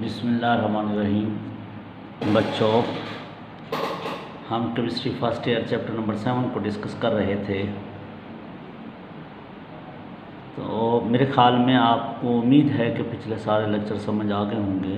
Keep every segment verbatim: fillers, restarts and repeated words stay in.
बिस्मिल्लाहिर्रहमानिर्रहीम। बच्चों, हम chemistry first year chapter number seven को डिस्कस कर रहे थे। तो मेरे ख्याल में आपको उम्मीद है कि पिछले सारे लेक्चर समझ आ गए होंगे।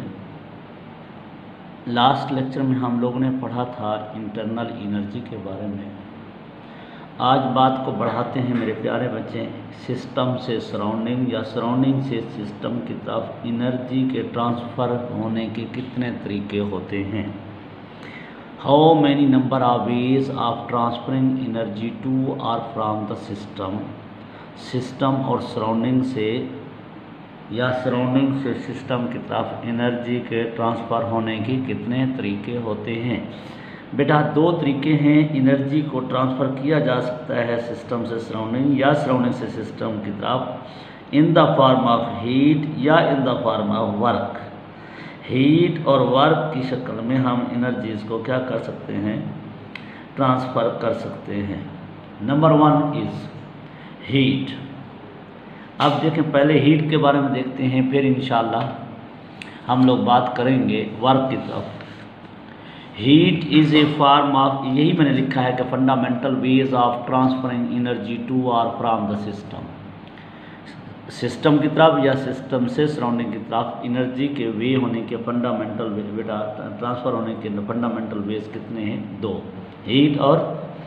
लास्ट लेक्चर में हम लोगों ने पढ़ा था इंटरनल एनर्जी के बारे में। आज बात को बढ़ाते हैं मेरे प्यारे बच्चे, सिस्टम से सराउंडिंग या सराउंडिंग से सिस्टम की तरफ एनर्जी के ट्रांसफ़र होने के कितने तरीके होते हैं। How many number of ways of transferring energy to और फ्रॉम द सिस्टम। सिस्टम और सराउंडिंग से या सराउंडिंग से सिस्टम की तरफ एनर्जी के ट्रांसफ़र होने के कितने तरीके होते हैं। बेटा, दो तरीके हैं। एनर्जी को ट्रांसफ़र किया जा सकता है सिस्टम से सराउंडिंग या सराउंडिंग से सिस्टम की तरफ in the form of heat या in the form of work. Heat और वर्क की शक्ल में हम एनर्जीज को क्या कर सकते हैं, ट्रांसफ़र कर सकते हैं। Number one is heat. अब देखें, पहले हीट के बारे में देखते हैं, फिर इंशाल्लाह हम लोग बात करेंगे वर्क की तरफ। Heat is a form of, यही मैंने लिखा है कि fundamental ways of transferring energy to और फ्रॉम द सिस्टम। सिस्टम की तरफ या सिस्टम से सराउंडिंग की तरफ एनर्जी के वे होने के फंडामेंटल वे, बेटा ट्रांसफ़र होने के फंडामेंटल वेज कितने हैं, दो। हीट और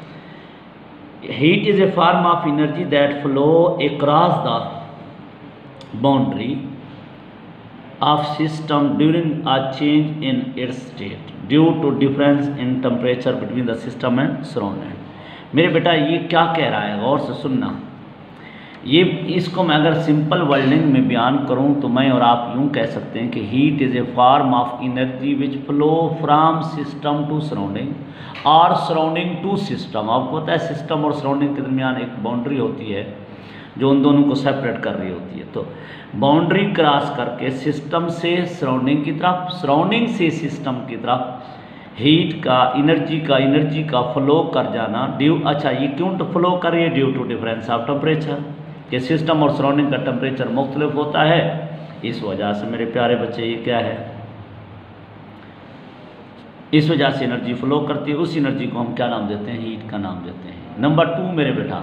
heat is a form of energy that flow across the boundary of system during a change in its state due to difference in temperature between the system and surrounding। मेरे बेटा ये क्या कह रहा है, गौर से सुनना। ये इसको मैं अगर सिंपल वर्डिंग में बयान करूं तो मैं और आप यूं कह सकते हैं कि heat is a form of energy which flow from system to surrounding और सराउंडिंग टू सिस्टम। आपको पता है सिस्टम और सराउंडिंग के दरमियान एक बाउंड्री होती है जो उन दोनों को सेपरेट कर रही होती है। तो बाउंड्री क्रॉस करके सिस्टम से सराउंडिंग की तरफ, सराउंडिंग से सिस्टम की तरफ हीट का एनर्जी का एनर्जी का फ्लो कर जाना ड्यू, अच्छा ये क्यों तो फ्लो कर रही है, due to difference of temperature, कि सिस्टम और सराउंडिंग का टेम्परेचर मुख्तलिफ होता है। इस वजह से मेरे प्यारे बच्चे ये क्या है, इस वजह से एनर्जी फ्लो करती है। उस एनर्जी को हम क्या नाम देते हैं, हीट का नाम देते हैं। नंबर टू मेरे बेटा,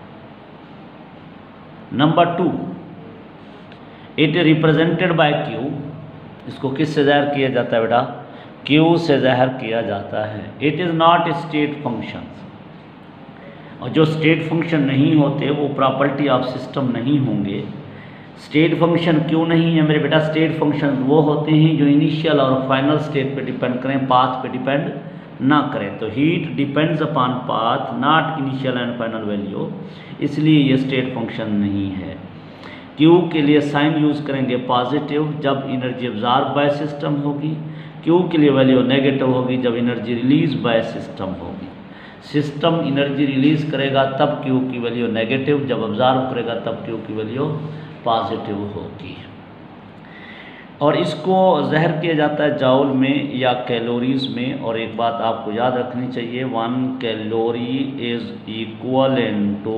number two it represented by Q. इसको किससे ज़ाहिर किया जाता है बेटा, क्यू से ज़ाहिर किया जाता है। It is not state function, और जो स्टेट फंक्शन नहीं होते वो प्रॉपर्टी ऑफ सिस्टम नहीं होंगे। स्टेट फंक्शन क्यों नहीं है मेरे बेटा, स्टेट फंक्शन वो होते हैं जो इनिशियल और फाइनल स्टेट पे डिपेंड करें, पाथ पे डिपेंड ना करें। तो heat depends upon path, not initial and final value, इसलिए ये स्टेट फंक्शन नहीं है। क्यू के लिए साइन यूज़ करेंगे पॉजिटिव जब एनर्जी एब्जॉर्ब बाय सिस्टम होगी, क्यू के लिए वैल्यू नेगेटिव होगी जब एनर्जी रिलीज बाय सिस्टम होगी। सिस्टम एनर्जी रिलीज करेगा तब क्यू की वैल्यू नेगेटिव, जब एब्जॉर्ब करेगा तब क्यू की वैल्यू पॉजिटिव होगी। और इसको ज़ाहिर किया जाता है जाउल में या कैलोरीज में। और एक बात आपको याद रखनी चाहिए, one calorie is equal in to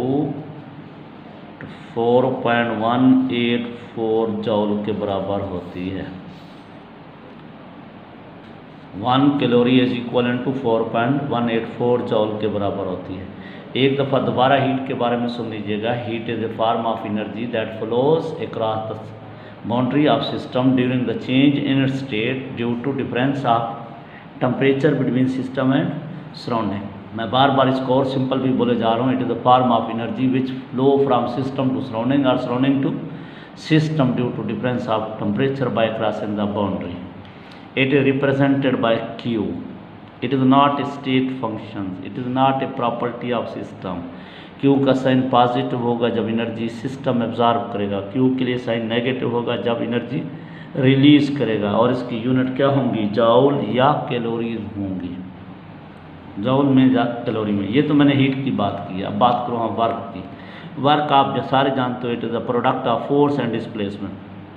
four point one eight four joule के बराबर होती है। One calorie is equal in to four point one eight four joule के बराबर होती है। एक दफ़ा दोबारा हीट के बारे में सुन लीजिएगा। Heat is a form of energy that flows across the boundary of system during the change in its state due to difference of temperature between system and surrounding. मैं बार बार इसको और सिंपल भी बोले जा रहा हूँ। It is the form of energy which flow from system to surrounding और surrounding to system due to difference of temperature by crossing the boundary. It is represented by Q. It is not a state function, it is not a property of system. Q का sign positive होगा जब energy system absorb करेगा, Q के लिए sign negative होगा जब energy release करेगा। और इसकी यूनिट क्या होंगी, जाउल या कैलोरीज होंगी, जाउल में या कैलोरी में। ये तो मैंने हीट की बात की। अब बात करो हाँ वर्क की। वर्क आप सारे जानते हो, it is the product of force and displacement.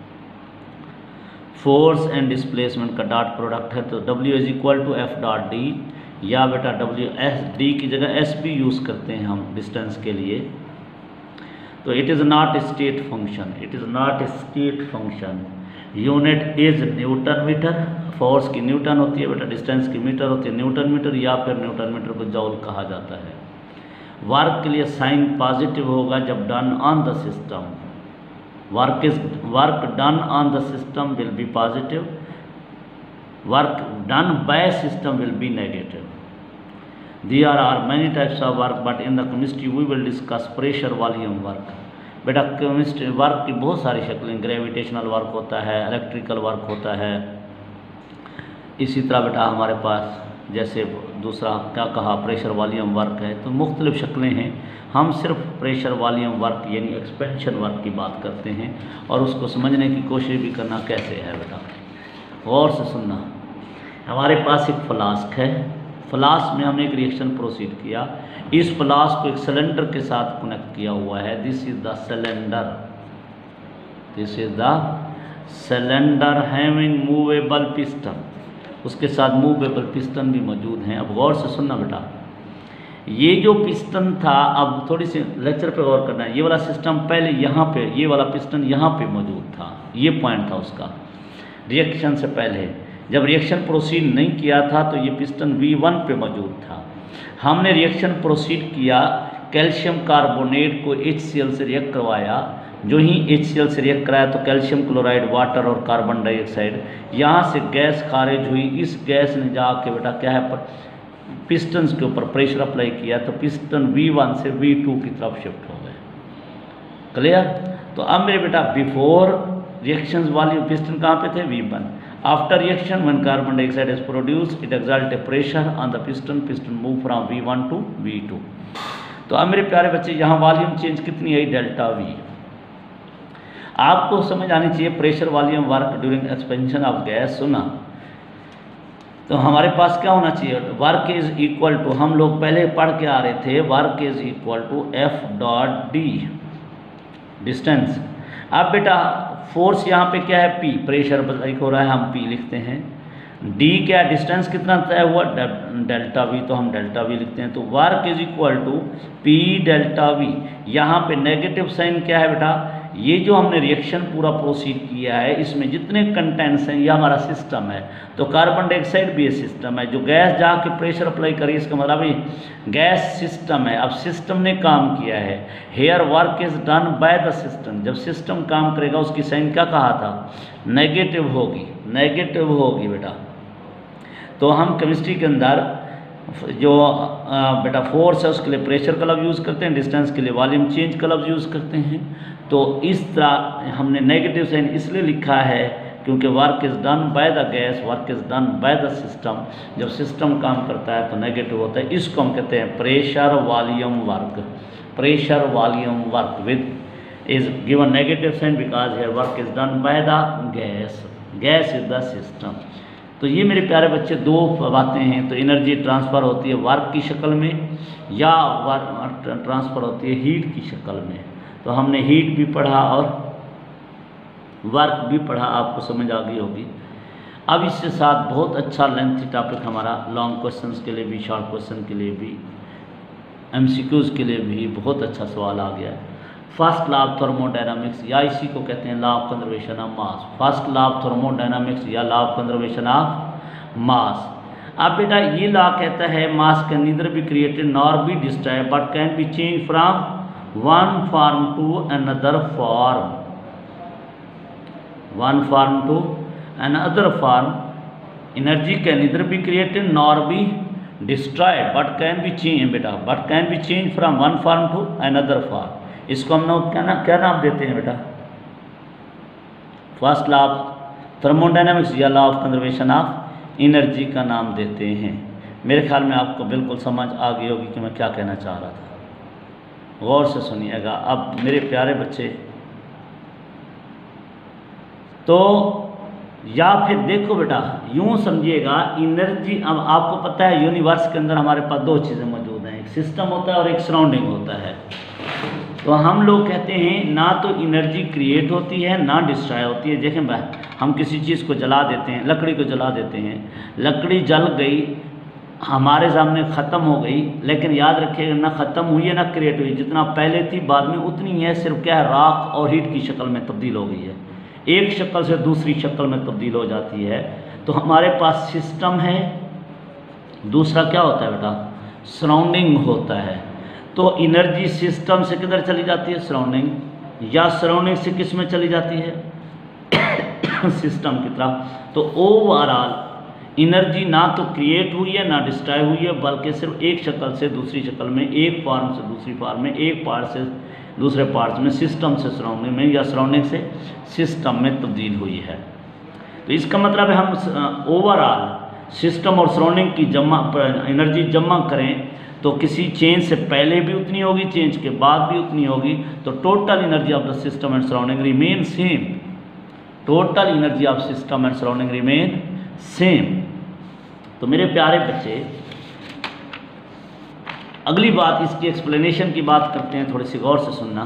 Force and displacement का डॉट प्रोडक्ट है, तो W is equal to F dot D, या बेटा W एस डी की जगह एस भी यूज़ करते हैं हम डिस्टेंस के लिए। तो it is not a state function, it is not a state function. Unit is newton meter, force की न्यूटन होती है बेटा, डिस्टेंस की मीटर होती है न्यूटन मीटर, या फिर न्यूटन मीटर को जॉल कहा जाता है। वर्क के लिए साइन पॉजिटिव होगा जब done on the system, work is work done on the system will be positive, work done by system will be negative. There are many types of work but in the chemistry we will discuss pressure volume work. बेटा chemistry work की बहुत सारी शक्लें, gravitational work होता है, electrical work होता है, इसी तरह बेटा हमारे पास जैसे दूसरा क्या कहा प्रेशर वॉल्यूम वर्क है। तो मुख्तलिफ शक्लें हैं, हम सिर्फ प्रेशर वॉल्यूम वर्क यानी एक्सपेंशन वर्क की बात करते हैं और उसको समझने की कोशिश भी करना कैसे है बेटा, गौर से सुनना। हमारे पास एक फ्लास्क है, फ्लास्क में हमने एक रिएक्शन प्रोसीड किया, इस फ्लास्क को एक सिलेंडर के साथ कनेक्ट किया हुआ है। This is the cylinder, this is the cylinder having movable piston, उसके साथ मूवेबल पिस्टन भी मौजूद हैं। अब गौर से सुनना बेटा, ये जो पिस्टन था, अब थोड़ी सी लेक्चर पे गौर करना है। ये वाला सिस्टम पहले यहाँ पे, ये वाला पिस्टन यहाँ पे मौजूद था, ये पॉइंट था उसका रिएक्शन से पहले। जब रिएक्शन प्रोसीड नहीं किया था तो ये पिस्टन वी वन पे मौजूद था। हमने रिएक्शन प्रोसीड किया, कैल्शियम कार्बोनेट को एच सी एल से रिएक्ट करवाया, जो ही एच सी एल से रिएक्ट कराया तो कैल्शियम क्लोराइड, वाटर और कार्बन डाइऑक्साइड, यहाँ से गैस खारिज हुई। इस गैस ने जाके बेटा क्या है पर पिस्टन्स के ऊपर प्रेशर अप्लाई किया तो पिस्टन वी वन से वी टू की तरफ शिफ्ट हो गए। क्लियर? तो अब मेरे बेटा बिफोर रिएक्शंस वाली पिस्टन कहाँ पे थे? V one. After reaction when carbon dioxide is produced it exert a pressure on the piston, piston move from V one to V two. तो अब मेरे प्यारे बच्चे यहाँ वॉल्यूम चेंज कितनी आई? Delta we. आपको समझ आनी चाहिए pressure volume work during expansion of gas. सुना तो हमारे पास क्या होना चाहिए? वर्क इज इक्वल टू, हम लोग पहले पढ़ के आ रहे थे, work is equal to F dot D distance. अब बेटा फोर्स यहाँ पे क्या है? पी, प्रेशर हो रहा है, हम पी लिखते हैं। डी क्या डिस्टेंस कितना तय हुआ? डेल्टा वी, तो हम डेल्टा वी लिखते हैं। तो work is equal to P delta V. यहाँ पे नेगेटिव साइन क्या है बेटा? ये जो हमने रिएक्शन पूरा प्रोसीड किया है इसमें जितने कंटेंट्स हैं ये हमारा सिस्टम है, तो कार्बन डाइऑक्साइड भी ये सिस्टम है। जो गैस जाके प्रेशर अप्लाई करी इसका मतलब ये गैस सिस्टम है। अब सिस्टम ने काम किया है, here work is done by the system. जब सिस्टम काम करेगा उसकी साइन क्या कहा था? नेगेटिव होगी, नेगेटिव होगी बेटा। तो हम केमिस्ट्री के अंदर जो बेटा फोर्स है उसके लिए प्रेशर का लफ्ज़ यूज़ करते हैं, डिस्टेंस के लिए वॉल्यूम चेंज का लफ्ज़ यूज़ करते हैं। तो इस तरह हमने नेगेटिव साइन इसलिए लिखा है क्योंकि work is done by the gas, work is done by the system. जब सिस्टम काम करता है तो नेगेटिव होता है। इसको हम कहते हैं pressure volume work. Pressure volume work with is given negative sign because here work is done by the gas, gas is the system. तो ये मेरे प्यारे बच्चे दो बातें हैं। तो एनर्जी ट्रांसफ़र होती है वर्क की शक्ल में या वर्क ट्रांसफ़र होती है हीट की शक्ल में। तो हमने हीट भी पढ़ा और वर्क भी पढ़ा, आपको समझ आ गई होगी। अब इसके साथ बहुत अच्छा लेंथी टॉपिक हमारा लॉन्ग क्वेश्चंस के लिए भी, शॉर्ट क्वेश्चन के लिए भी, एमसीक्यूज़ के लिए भी बहुत अच्छा सवाल आ गया है। फर्स्ट लॉ ऑफ थर्मोडायनामिक्स या इसी को कहते हैं law of conservation of mass. First law of thermodynamics या law of conservation of mass. अब बेटा ये लॉ कहता है mass can neither be created nor be destroyed but can be change from one form to another form, one form to another form. Energy can neither be created nor be destroyed but can be change बेटा but can be change from one form to another form. इसको हम लोग क्या ना क्या नाम देते हैं बेटा? फर्स्ट लॉ ऑफ थर्मोडायनामिक्स या law of conservation of energy का नाम देते हैं। मेरे ख्याल में आपको बिल्कुल समझ आ गई होगी कि मैं क्या कहना चाह रहा था। गौर से सुनिएगा। अब मेरे प्यारे बच्चे, तो या फिर देखो बेटा यूँ समझिएगा एनर्जी, अब आपको पता है यूनिवर्स के अंदर हमारे पास दो चीज़ें मौजूद हैं, एक सिस्टम होता है और एक सराउंडिंग होता है। तो हम लोग कहते हैं ना तो एनर्जी क्रिएट होती है ना डिस्ट्रॉय होती है। देखें भाई, हम किसी चीज़ को जला देते हैं, लकड़ी को जला देते हैं, लकड़ी जल गई, हमारे सामने ख़त्म हो गई, लेकिन याद रखिएगा ना ख़त्म हुई है ना क्रिएट हुई, जितना पहले थी बाद में उतनी है, सिर्फ क्या है राख और हीट की शक्ल में तब्दील हो गई है। एक शक्ल से दूसरी शक्ल में तब्दील हो जाती है। तो हमारे पास सिस्टम है, दूसरा क्या होता है बेटा, सराउंडिंग होता है। तो एनर्जी सिस्टम से किधर चली जाती है, सराउंडिंग, या सराउंडिंग से किस में चली जाती है, सिस्टम की तरफ। तो ओवरऑल एनर्जी ना तो क्रिएट हुई है ना डिस्ट्रॉय हुई है, बल्कि सिर्फ एक शक्ल से दूसरी शक्ल में, एक फॉर्म से दूसरी फॉर्म में, एक पार्ट से दूसरे पार्ट्स में, सिस्टम से सराउंडिंग में या सराउंडिंग से सिस्टम में तब्दील हुई है। तो इसका मतलब है हम ओवरऑल सिस्टम और सराउंडिंग की जमा एनर्जी जमा करें तो किसी चेंज से पहले भी उतनी होगी, चेंज के बाद भी उतनी होगी। तो total energy of the system and surrounding remain same, total energy of system and surrounding remain same. तो मेरे प्यारे बच्चे, अगली बात इसकी एक्सप्लेनेशन की बात करते हैं, थोड़ी सी गौर से सुनना।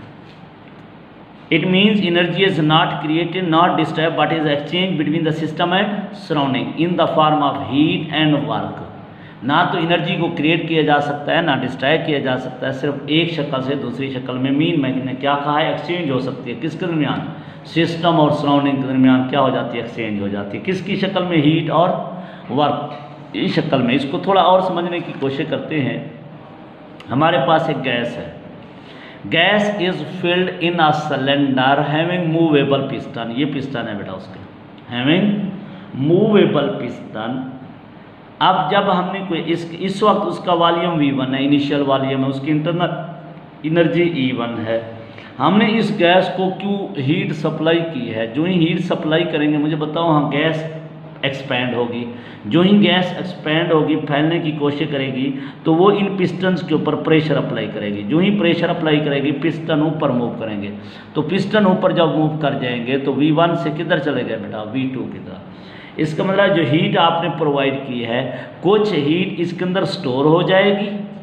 It means energy is not created not destroyed but is exchange between the system and surrounding in the form of heat and work. ना तो एनर्जी को क्रिएट किया जा सकता है ना डिस्ट्रॉय किया जा सकता है, सिर्फ एक शक्ल से दूसरी शक्ल में, मीन मैंने क्या कहा है, एक्सचेंज हो सकती है। किसके दरमियान, सिस्टम और सराउंडिंग के दरमियान क्या हो जाती है, एक्सचेंज हो जाती है। किसकी शक्ल में, हीट और वर्क इस शक्ल में। इसको थोड़ा और समझने की कोशिश करते हैं। हमारे पास एक गैस है, gas is filled in a cylinder having movable piston, ये पिस्टन है बेटा उसके, हैविंग मूवेबल पिस्टन। अब जब हमने कोई इस इस वक्त उसका वॉल्यूम वी वन है, इनिशियल वॉल्यूम है, उसकी इंटरनल एनर्जी ई वन है। हमने इस गैस को क्यों हीट सप्लाई की है, जो ही हीट सप्लाई करेंगे, मुझे बताओ, हाँ गैस एक्सपैंड होगी। जो ही गैस एक्सपैंड होगी, फैलने की कोशिश करेगी, तो वो इन पिस्टन्स के ऊपर प्रेशर अप्लाई करेगी। जो ही प्रेशर अप्लाई करेगी, पिस्टन ऊपर मूव करेंगे। तो पिस्टन ऊपर जब मूव कर जाएंगे तो वी वन से किधर चले गए बेटा, वी टू की तरफ। इसका मतलब जो हीट आपने प्रोवाइड की है, कुछ हीट इसके अंदर स्टोर हो जाएगी,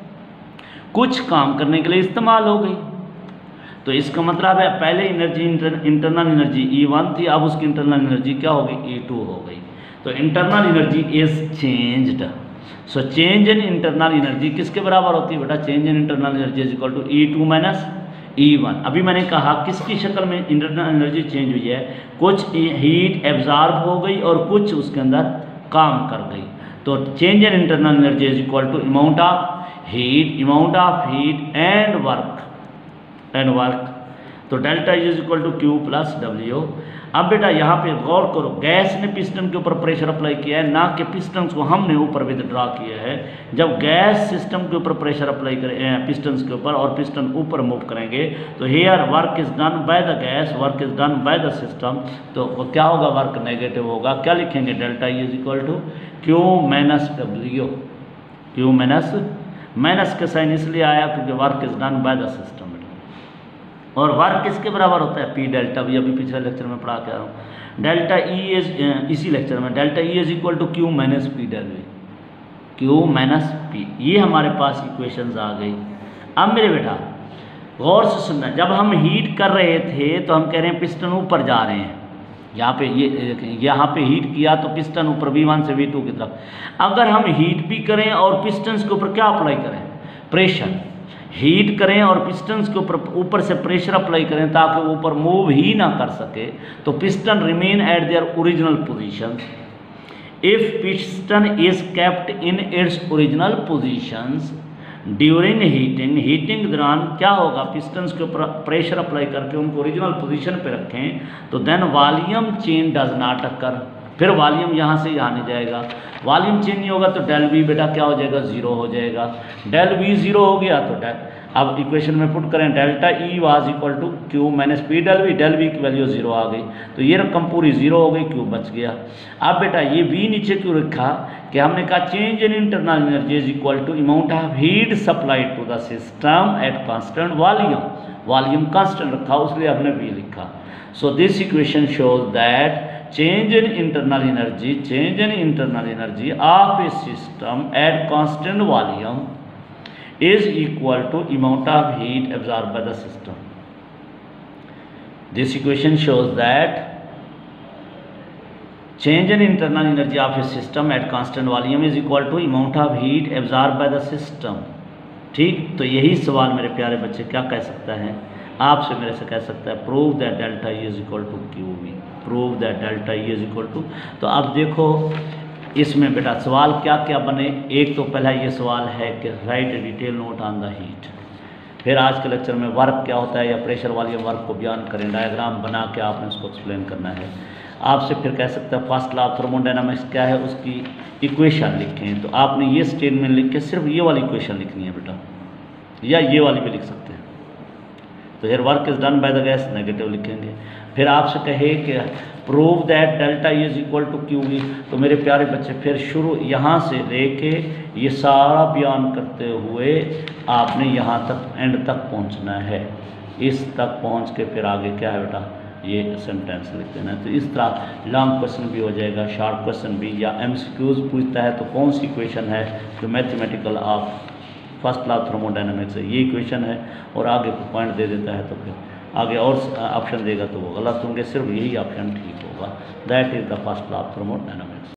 कुछ काम करने के लिए इस्तेमाल हो गई। तो इसका मतलब है पहले energy inter, internal energy E one थी, अब उसकी इंटरनल एनर्जी क्या हो गई, ई टू हो गई। तो internal energy is changed. So change in internal energy किसके बराबर होती है बेटा, change in internal energy is equal to E two minus E one. अभी मैंने कहा किसकी शक्ल में इंटरनल एनर्जी चेंज हुई है, कुछ हीट एब्जॉर्ब हो गई और कुछ उसके अंदर काम कर गई। तो change in internal energy is equal to amount of heat, amount of heat and work and work. तो delta is equal to Q plus W. अब बेटा यहाँ पे गौर करो, गैस ने पिस्टन के ऊपर प्रेशर अप्लाई किया है, ना कि पिस्टन्स को हमने ऊपर विथड्रॉ किया है। जब गैस सिस्टम के ऊपर प्रेशर अप्लाई करें पिस्टन्स के ऊपर और पिस्टन ऊपर मूव करेंगे, तो here work is done by the gas, work is done by the system. तो क्या होगा, वर्क नेगेटिव होगा। क्या लिखेंगे, delta is equal to Q minus W. Q minus minus का साइन इसलिए आया क्योंकि work is done by the system. और वर्क किसके बराबर होता है, पी डेल्टा। भी अभी पिछले लेक्चर में पढ़ा के आ रहा हूँ। डेल्टा ई इज, इसी लेक्चर में, delta E is equal to Q minus P del V, Q minus P. ये हमारे पास इक्वेशंस आ गई। अब मेरे बेटा गौर से सुनना, जब हम हीट कर रहे थे तो हम कह रहे हैं पिस्टन ऊपर जा रहे हैं। यहाँ पे ये यहाँ पे हीट किया तो पिस्टन ऊपर वी वन से वी टू की तरफ। अगर हम हीट भी करें और पिस्टन्स के ऊपर क्या अप्लाई करें, प्रेशर, हीट करें और पिस्टन्स के ऊपर ऊपर से प्रेशर अप्लाई करें ताकि वो ऊपर मूव ही ना कर सके, तो piston remain at their original position. If piston is kept in its original positions during heating, heating के दौरान क्या होगा, पिस्टन्स के ऊपर प्रेशर अप्लाई करके उनको ओरिजिनल पोजीशन पे रखें, तो then volume change does not occur. फिर वॉल्यूम यहाँ से यहाँ नहीं जाएगा, वॉल्यूम चेंज नहीं होगा तो डेल वी बेटा क्या हो जाएगा, जीरो हो जाएगा। डेल वी जीरो हो गया तो डेल, अब इक्वेशन में पुट करें, delta E was equal to Q minus P del V, del V की वैल्यू जीरो आ गई, तो ये रकम पूरी जीरो हो गई, क्यू बच गया। अब बेटा ये वी नीचे क्यों रखा, कि हमने कहा change in internal energy is equal to amount of heat supplied to the system at constant volume, volume constant रखा उसलिए हमने वी लिखा। So this equation shows that change in internal energy, change in internal energy of a system at constant volume is equal to amount of heat absorbed by the system. This equation shows that change in internal energy of a system at constant volume is equal to amount of heat absorbed by the system. ठीक, तो यही सवाल मेरे प्यारे बच्चे क्या कह सकता है, आपसे मेरे से कह सकता है prove that delta E is equal to Q V, prove that delta E is equal to. तो अब देखो इसमें बेटा सवाल क्या क्या बने। एक तो पहला ये सवाल है कि write detail note on the heat. फिर आज के लेक्चर में वर्क क्या होता है या प्रेशर वाले वर्क को बयान करें, डायग्राम बना के आपने उसको एक्सप्लेन करना है। आपसे फिर कह सकते हैं फर्स्ट लॉ ऑफ थर्मोडायनामिक्स क्या है, उसकी इक्वेशन लिखें। तो आपने ये स्टेटमेंट लिख के सिर्फ ये वाली इक्वेशन लिखनी है बेटा, या ये वाली भी लिख सकते हैं। तो here work is done by the gas, negative लिखेंगे। फिर आपसे कहे कि prove that delta is equal to Q V. तो मेरे प्यारे बच्चे फिर शुरू यहाँ से लेके ये सारा बयान करते हुए आपने यहाँ तक एंड तक पहुँचना है। इस तक पहुँच के फिर आगे क्या है बेटा, ये सेंटेंस लिख देना है। तो इस तरह लॉन्ग क्वेश्चन भी हो जाएगा, शॉर्ट क्वेश्चन भी, या एमसीक्यूज पूछता है तो कौन सी इक्वेशन है जो mathematical of first law thermodynamics है, ये इक्वेशन है, और आगे को पॉइंट दे देता है तो फिर आगे और ऑप्शन देगा तो वो गलत होंगे, सिर्फ यही ऑप्शन ठीक होगा। That is the first law of thermodynamics.